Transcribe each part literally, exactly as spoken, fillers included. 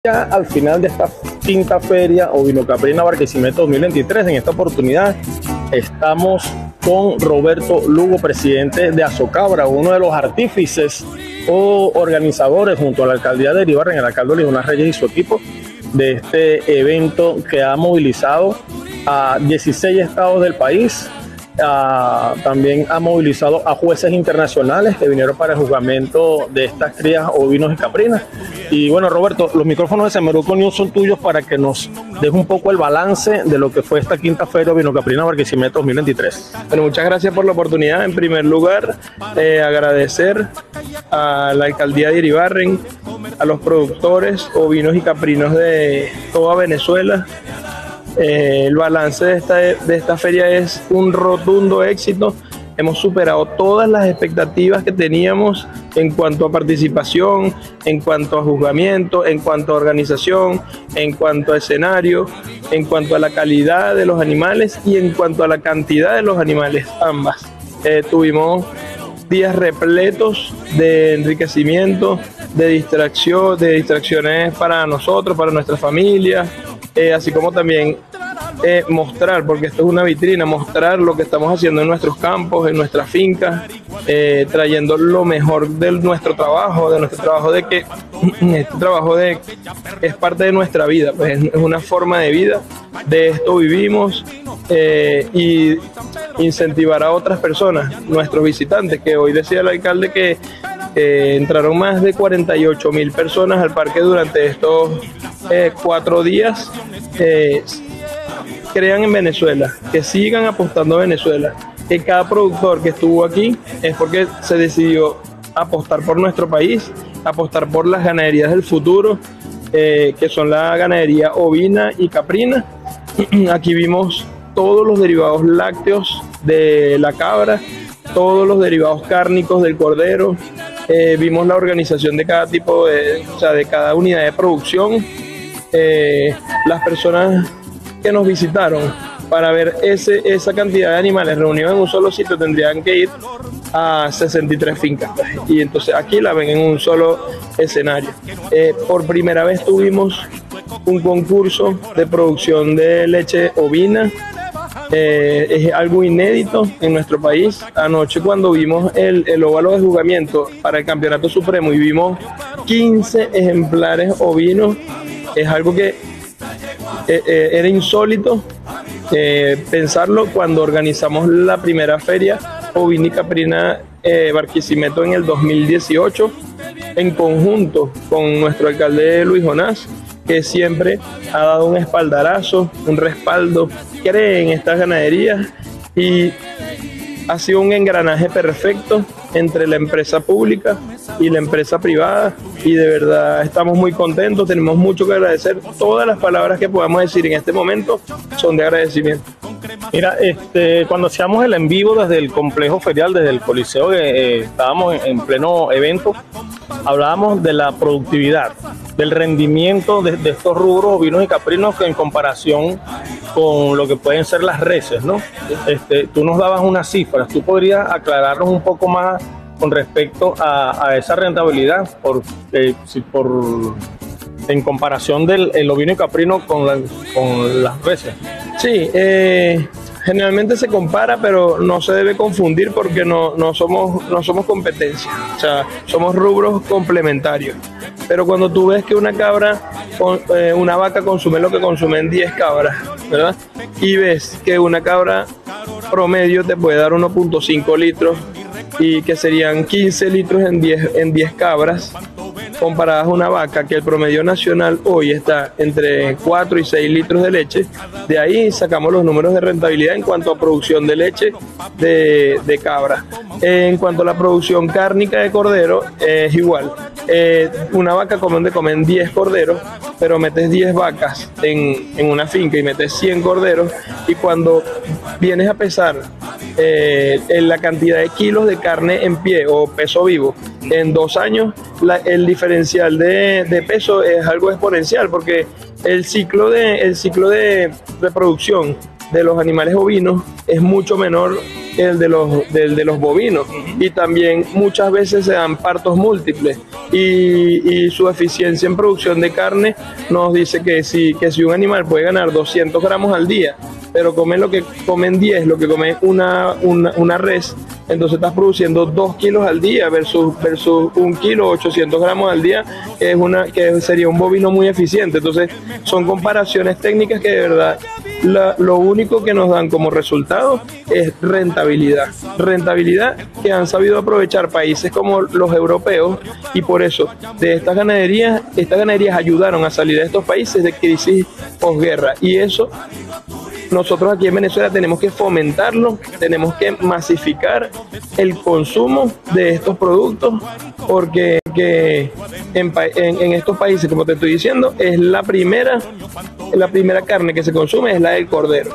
Ya al final de esta quinta feria Ovino-Caprina Barquisimeto dos mil veintitrés, en esta oportunidad estamos con Roberto Lugo, presidente de Azocabra, uno de los artífices o organizadores junto a la alcaldía de Iribarren, el alcalde Luis Jonás Reyes y su equipo, de este evento que ha movilizado a dieciséis estados del país. Uh, también ha movilizado a jueces internacionales que vinieron para el juzgamiento de estas crías ovinos y caprinas. Y bueno, Roberto, los micrófonos de Semeruco News son tuyos para que nos deje un poco el balance de lo que fue esta quinta feria Ovino-Caprina Barquisimeto dos mil veintitrés. Bueno, muchas gracias por la oportunidad. En primer lugar, eh, agradecer a la alcaldía de Iribarren, a los productores ovinos y caprinos de toda Venezuela. Eh, el balance de esta, de esta feria es un rotundo éxito. Hemos superado todas las expectativas que teníamos en cuanto a participación, en cuanto a juzgamiento, en cuanto a organización, en cuanto a escenario, en cuanto a la calidad de los animales y en cuanto a la cantidad de los animales, ambas. Eh, tuvimos días repletos de enriquecimiento, de distracción, de distracciones para nosotros, para nuestra familia. Eh, así como también eh, mostrar, porque esto es una vitrina, mostrar lo que estamos haciendo en nuestros campos, en nuestras fincas, eh, trayendo lo mejor de nuestro trabajo, de nuestro trabajo de que este trabajo de, es parte de nuestra vida, pues es una forma de vida, de esto vivimos, eh, y incentivar a otras personas, nuestros visitantes, que hoy decía el alcalde que eh, entraron más de cuarenta y ocho mil personas al parque durante estos Eh, cuatro días. Eh, crean en Venezuela, que sigan apostando a Venezuela, que cada productor que estuvo aquí es porque se decidió apostar por nuestro país, apostar por las ganaderías del futuro, eh, que son la ganadería ovina y caprina. Aquí vimos todos los derivados lácteos de la cabra, todos los derivados cárnicos del cordero. Eh, vimos la organización de cada tipo de, o sea, de cada unidad de producción. Eh, las personas que nos visitaron para ver ese, esa cantidad de animales reunidos en un solo sitio tendrían que ir a sesenta y tres fincas, y entonces aquí la ven en un solo escenario. Eh, por primera vez tuvimos un concurso de producción de leche ovina. Eh, es algo inédito en nuestro país. Anoche, cuando vimos el, el óvalo de juzgamiento para el Campeonato Supremo y vimos quince ejemplares ovinos, es algo que eh, eh, era insólito eh, pensarlo cuando organizamos la primera feria ovina y caprina eh, Barquisimeto en el dos mil dieciocho, en conjunto con nuestro alcalde Luis Jonás, que siempre ha dado un espaldarazo, un respaldo, cree en estas ganaderías y ha sido un engranaje perfecto entre la empresa pública y la empresa privada, y de verdad estamos muy contentos, tenemos mucho que agradecer. Todas las palabras que podamos decir en este momento son de agradecimiento. Mira, este, cuando hacíamos el en vivo desde el complejo ferial, desde el Coliseo, eh, estábamos en, en pleno evento, hablábamos de la productividad, del rendimiento de, de estos rubros ovinos y caprinos en comparación con lo que pueden ser las reses, ¿no? Este, tú nos dabas unas cifras, ¿tú podrías aclararnos un poco más con respecto a, a esa rentabilidad por, eh, si por, en comparación del el ovino y caprino con, la, con las reses? Sí, eh, generalmente se compara, pero no se debe confundir porque no, no, somos, no somos competencia, o sea, somos rubros complementarios. Pero cuando tú ves que una cabra, eh, una vaca consume lo que consumen diez cabras, ¿verdad? Y ves que una cabra promedio te puede dar uno punto cinco litros y que serían quince litros en diez, en diez cabras, comparadas a una vaca que el promedio nacional hoy está entre cuatro y seis litros de leche. De ahí sacamos los números de rentabilidad en cuanto a producción de leche de, de cabra. En cuanto a la producción cárnica de cordero, eh, es igual. Eh, una vaca comen de comen diez corderos, pero metes diez vacas en, en una finca y metes cien corderos, y cuando vienes a pesar eh, en la cantidad de kilos de carne en pie o peso vivo en dos años, la, el diferencial de, de peso es algo exponencial, porque el ciclo de, el ciclo de reproducción de los animales ovinos es mucho menor que el de los, del de los bovinos, y también muchas veces se dan partos múltiples, y, y su eficiencia en producción de carne nos dice que si, que si un animal puede ganar doscientos gramos al día, pero comen lo que comen diez, lo que come una, una, una res, entonces estás produciendo dos kilos al día versus, versus un kilo, ochocientos gramos al día, que, es una, que sería un bovino muy eficiente. Entonces son comparaciones técnicas que de verdad la, lo único que nos dan como resultado es rentabilidad. Rentabilidad que han sabido aprovechar países como los europeos, y por eso de estas ganaderías, estas ganaderías ayudaron a salir de estos países de crisis posguerra, y eso nosotros aquí en Venezuela tenemos que fomentarlo, tenemos que masificar el consumo de estos productos, porque que en, en, en estos países, como te estoy diciendo, es la primera, la primera carne que se consume es la del cordero.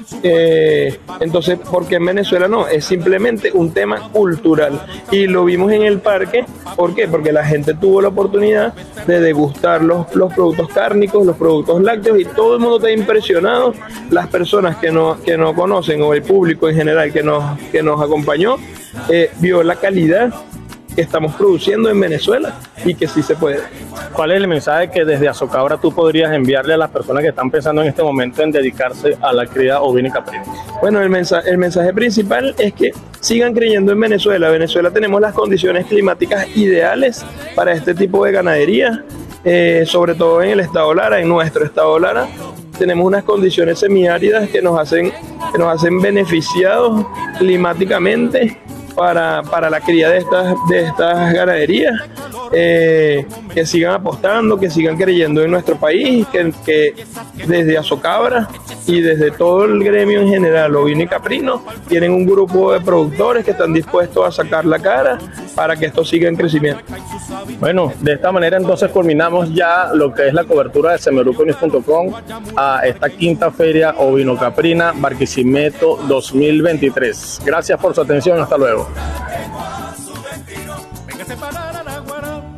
Eh, entonces, ¿por qué en Venezuela no? Es simplemente un tema cultural, y lo vimos en el parque. ¿Por qué? Porque la gente tuvo la oportunidad de degustar los, los productos cárnicos, los productos lácteos, y todo el mundo está impresionado. Las personas que no, que no conocen, o el público en general que nos, que nos acompañó, eh, vio la calidad que estamos produciendo en Venezuela y que sí se puede. ¿Cuál es el mensaje que desde Azocabra tú podrías enviarle a las personas que están pensando en este momento en dedicarse a la cría ovina y caprina? Bueno, el mensaje, el mensaje principal es que sigan creyendo en Venezuela. Venezuela tenemos las condiciones climáticas ideales para este tipo de ganadería, eh, sobre todo en el estado Lara, en nuestro estado Lara. Tenemos unas condiciones semiáridas que nos hacen, que nos hacen beneficiados climáticamente para, para la cría de estas, de estas ganaderías. Eh, que sigan apostando, que sigan creyendo en nuestro país, que, que desde Azocabra y desde todo el gremio en general, ovino y caprino, tienen un grupo de productores que están dispuestos a sacar la cara para que esto siga en crecimiento. Bueno, de esta manera entonces culminamos ya lo que es la cobertura de semeruco news punto com a esta quinta feria ovino caprina Barquisimeto dos mil veintitrés. Gracias por su atención, hasta luego. Véngase para la guará.